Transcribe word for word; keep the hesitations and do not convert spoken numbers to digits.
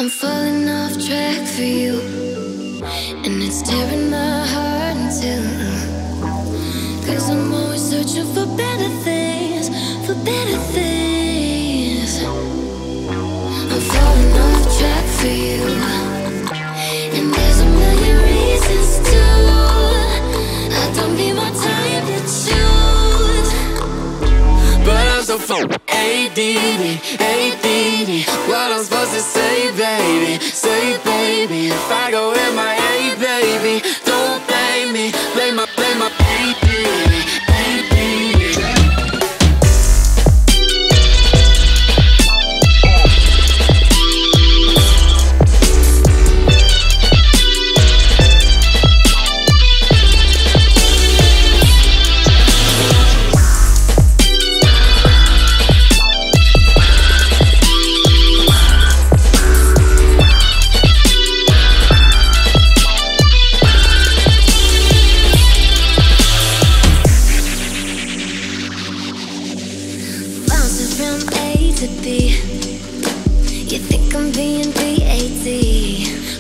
I'm falling off track for you, and it's tearing my heart in two. Cause I'm always searching for better things, for better things. I'm falling off track for you, and there's a million reasons to. I don't need more time to choose, but I'm so full. A D D, A D D. What I'm supposed to say, baby? Say, baby. If I go with my A, baby, don't blame me. Blame my, blame my A D D, A D D. from A to B. You think I'm being B A D,